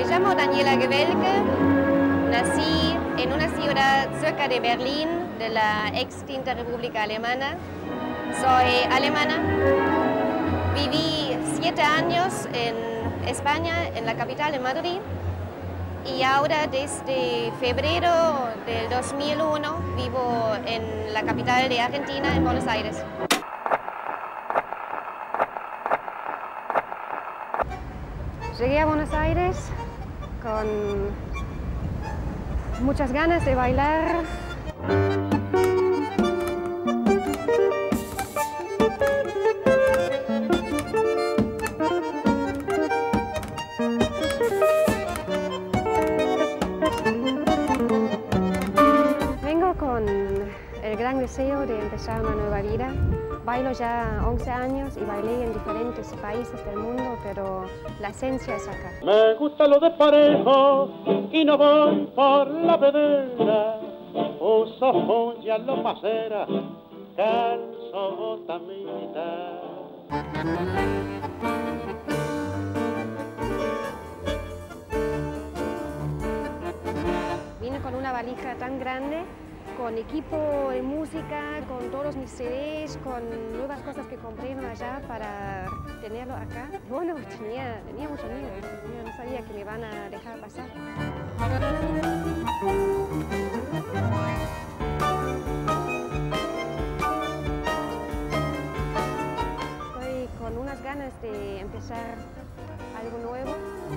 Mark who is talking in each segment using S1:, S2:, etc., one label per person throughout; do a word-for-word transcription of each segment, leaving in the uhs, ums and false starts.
S1: Me llamo Daniela Gewelke, nací en una ciudad cerca de Berlín, de la extinta República Alemana. Soy alemana. Viví siete años en España, en la capital, en Madrid. Y ahora, desde febrero del dos mil uno, vivo en la capital de Argentina, en Buenos Aires. Llegué a Buenos Aires con muchas ganas de bailar. Vengo con el gran deseo de empezar una nueva vida. Bailo ya once años y bailé en diferentes países del mundo, pero la esencia es acá.
S2: Me gusta lo de parejo y no voy por la vedera. Uso joya lo pasera, calzo bota militar.
S1: Vine con una valija tan grande, con equipo de música, con todos mis C Ds, con nuevas cosas que compré allá para tenerlo acá. Bueno, tenía, tenía mucho miedo, yo no sabía que me van a dejar pasar. Estoy con unas ganas de empezar algo nuevo.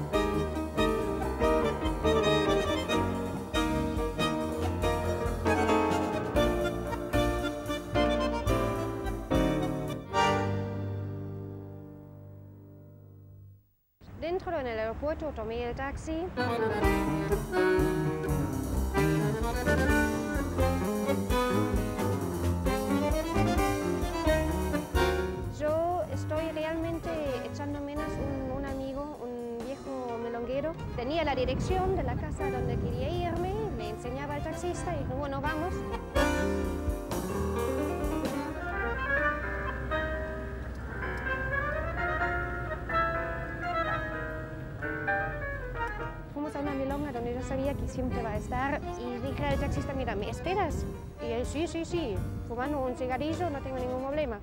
S1: Dentro en el aeropuerto tomé el taxi. Yo estoy realmente echando menos un, un amigo, un viejo melonguero. Tenía la dirección de la casa donde quería irme, me enseñaba el taxista y dijo, bueno, vamos. Fuimos a una milonga donde yo sabía que siempre va a estar y dije al taxista, mira, ¿me esperas? Y él, sí, sí, sí, fumando un cigarrillo, no tengo ningún problema.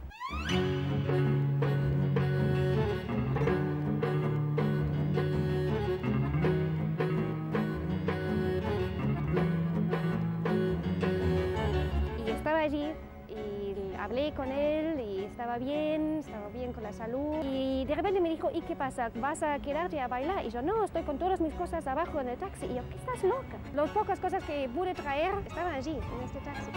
S1: Y estaba allí y hablé con él y estaba bien, estaba bien con la salud. Y de repente me dijo, ¿y qué pasa? ¿Vas a quedarte a bailar? Y yo, no, estoy con todas mis cosas abajo en el taxi. Y yo, ¿qué estás loca? Las pocas cosas que pude traer estaban allí, en este taxi.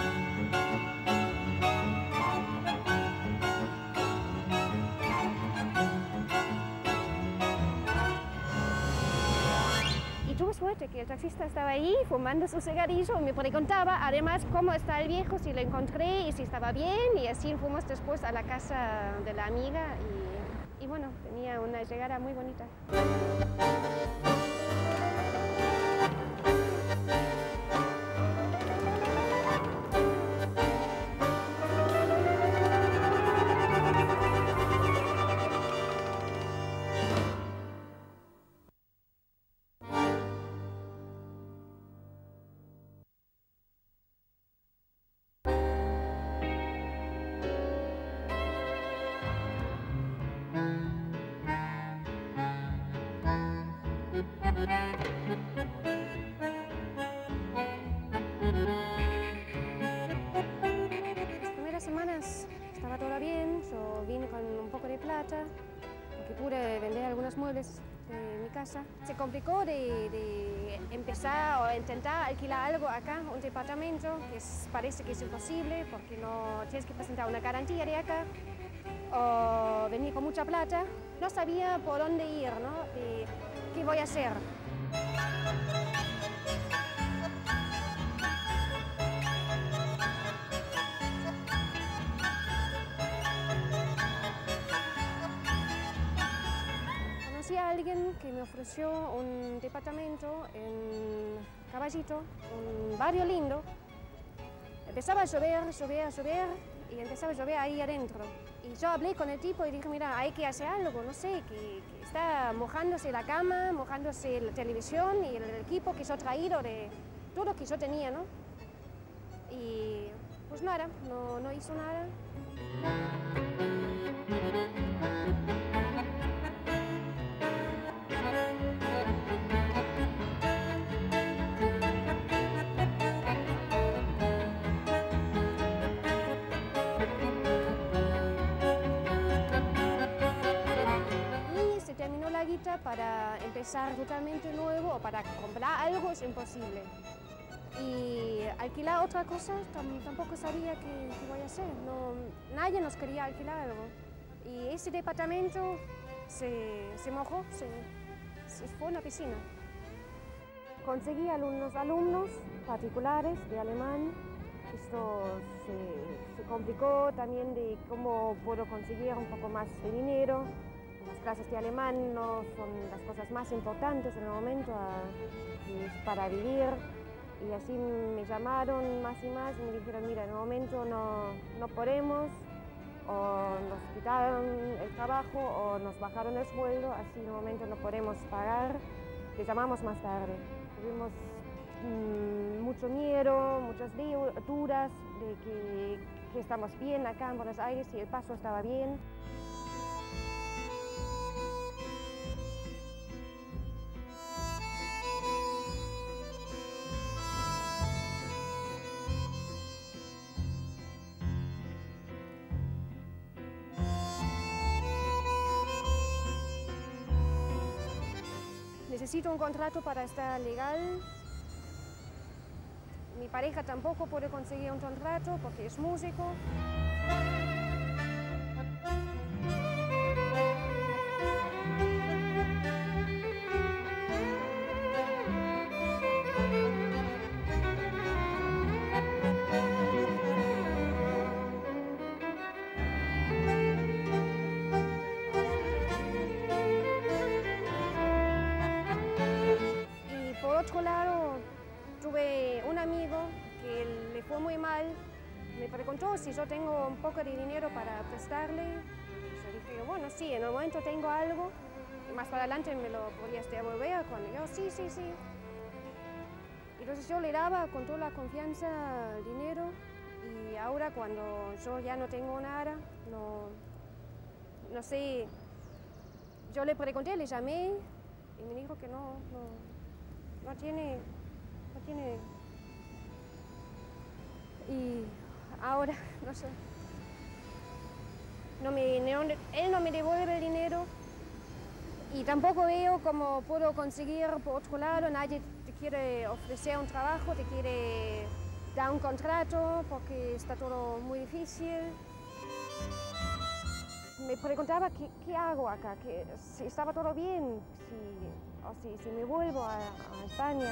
S1: Y tuve suerte que el taxista estaba ahí fumando su cigarrillo y me preguntaba además cómo está el viejo, si lo encontré y si estaba bien. Y así fuimos después a la casa de la amiga y, y bueno, tenía una llegada muy bonita. Las primeras semanas estaba todo bien, yo vine con un poco de plata, porque pude vender algunos muebles de mi casa. Se complicó de, de empezar o intentar alquilar algo acá, un departamento, que es, parece que es imposible, porque no tienes que presentar una garantía de acá, o venir con mucha plata. No sabía por dónde ir, ¿no? De, ¿qué voy a hacer? Conocí a alguien que me ofreció un departamento en Caballito, un barrio lindo. Empezaba a llover, llover, llover y empezaba a llover ahí adentro. Y yo hablé con el tipo y dije, mira, hay que hacer algo, no sé, que, que está mojándose la cama, mojándose la televisión y el equipo que yo he traído de todo lo que yo tenía, ¿no? Y pues nada, no, no hizo nada. Terminó la guita para empezar totalmente nuevo o para comprar algo es imposible. Y alquilar otra cosa tampoco sabía qué, qué voy a hacer. No, nadie nos quería alquilar algo. Y ese departamento se, se mojó, se, se fue a una piscina. Conseguí algunos alumnos particulares de alemán. Esto se, se complicó también de cómo puedo conseguir un poco más de dinero. Las clases de alemán no son las cosas más importantes en el momento a, para vivir. Y así me llamaron más y más y me dijeron, mira, en el momento no, no podemos, o nos quitaron el trabajo o nos bajaron el sueldo, así en el momento no podemos pagar, te llamamos más tarde. Tuvimos mmm, mucho miedo, muchas dudas de que, que estamos bien acá en Buenos Aires y el paso estaba bien. Necesito un contrato para estar legal. Mi pareja tampoco puede conseguir un contrato porque es músico. Por otro lado, tuve un amigo que le fue muy mal, me preguntó si yo tengo un poco de dinero para prestarle. Yo dije, bueno, sí, en el momento tengo algo, y más para adelante me lo podías devolver. Cuando yo, sí, sí, sí. Entonces yo le daba con toda la confianza el dinero, y ahora cuando yo ya no tengo nada, no, no sé, yo le pregunté, le llamé, y me dijo que no, no. No tiene, no tiene, y ahora, no sé, no me, no, él no me devuelve el dinero y tampoco veo cómo puedo conseguir por otro lado. Nadie te quiere ofrecer un trabajo, te quiere dar un contrato porque está todo muy difícil. Me preguntaba qué, qué hago acá, que si estaba todo bien, si, o si, si me vuelvo a, a España.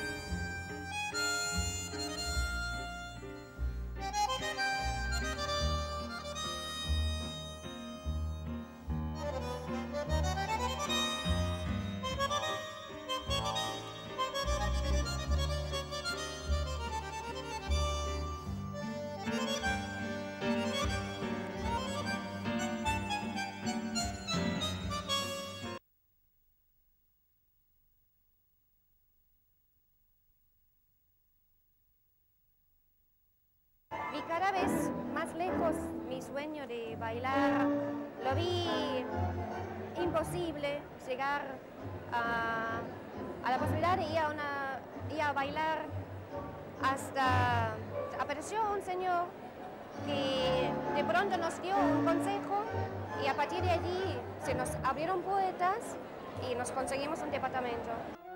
S1: Vi cada vez más lejos mi sueño de bailar, lo vi imposible llegar a, a la posibilidad de ir a, una, ir a bailar, hasta apareció un señor que de pronto nos dio un consejo y a partir de allí se nos abrieron puertas y nos conseguimos un departamento.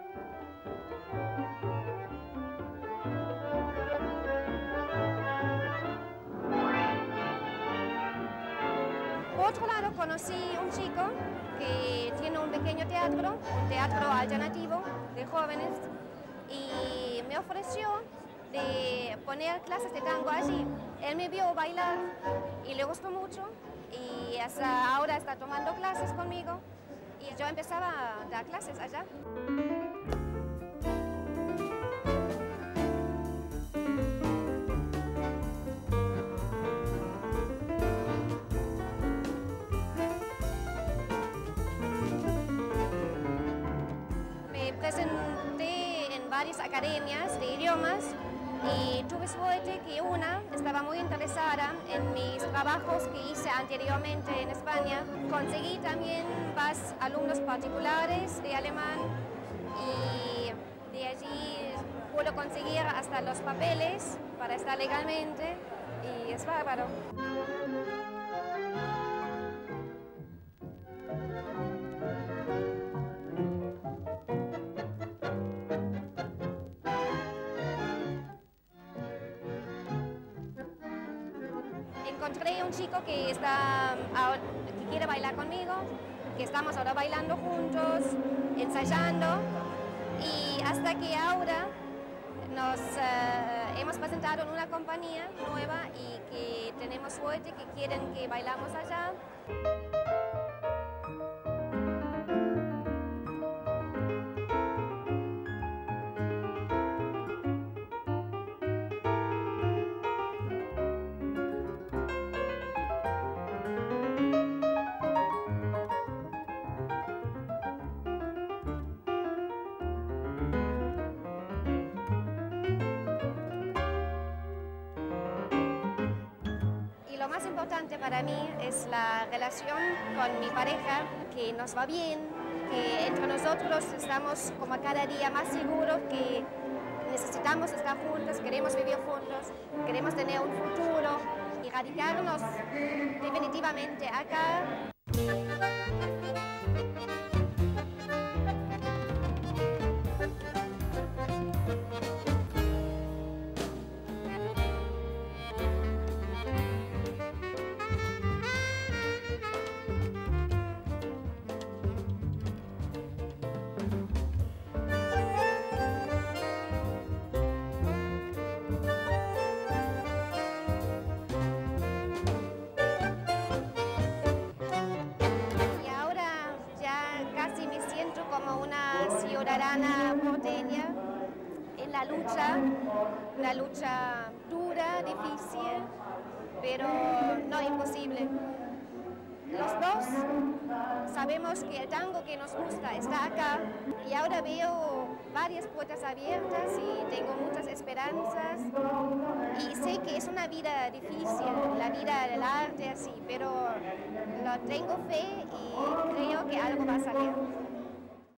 S1: Por otro lado, conocí un chico que tiene un pequeño teatro, un teatro alternativo de jóvenes, y me ofreció de poner clases de tango allí. Él me vio bailar y le gustó mucho, y hasta ahora está tomando clases conmigo, y yo empezaba a dar clases allá. presenté en varias academias de idiomas y tuve suerte que una estaba muy interesada en mis trabajos que hice anteriormente en España. Conseguí también más alumnos particulares de alemán y de allí puedo conseguir hasta los papeles para estar legalmente y es bárbaro. Encontré un chico que, está, que quiere bailar conmigo, que estamos ahora bailando juntos, ensayando, y hasta que ahora nos uh, hemos presentado en una compañía nueva y que tenemos suerte que quieren que bailamos allá. Lo más importante para mí es la relación con mi pareja, que nos va bien, que entre nosotros estamos como cada día más seguros, que necesitamos estar juntos, queremos vivir juntos, queremos tener un futuro y radicarnos definitivamente acá. Como una ciudadana porteña en la lucha, una lucha dura, difícil, pero no imposible. Los dos sabemos que el tango que nos gusta está acá y ahora veo varias puertas abiertas y tengo muchas esperanzas y sé que es una vida difícil, la vida del arte así, pero lo tengo fe y creo que algo va a salir.